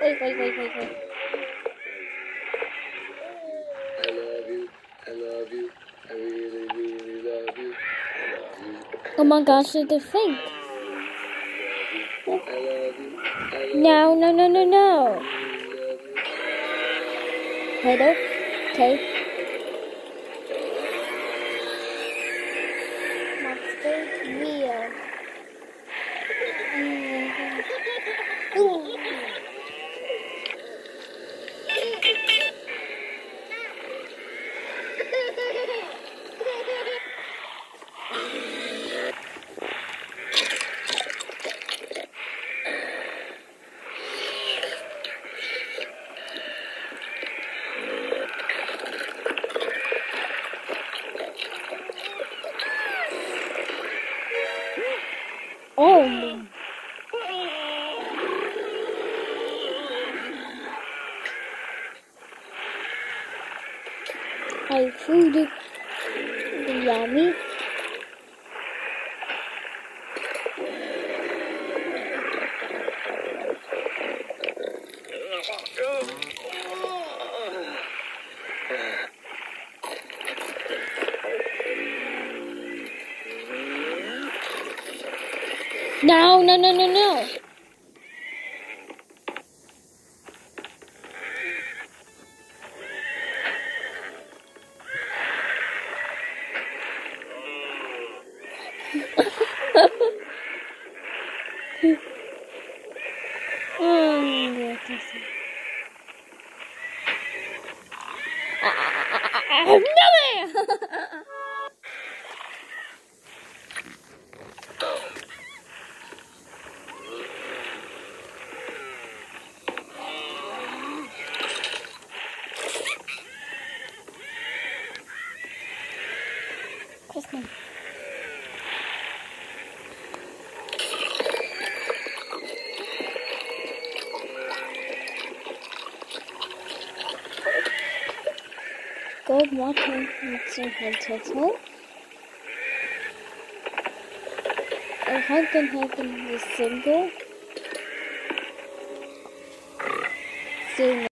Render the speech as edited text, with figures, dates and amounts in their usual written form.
wait. I love you, I really, really love you. I love you. Oh my gosh, the thing. I love you, I love you. No. I love you. Wait, okay. Monster wheel. Oh. I food it. Yummy. No. Christmas. Gold water with head total. I hope the single.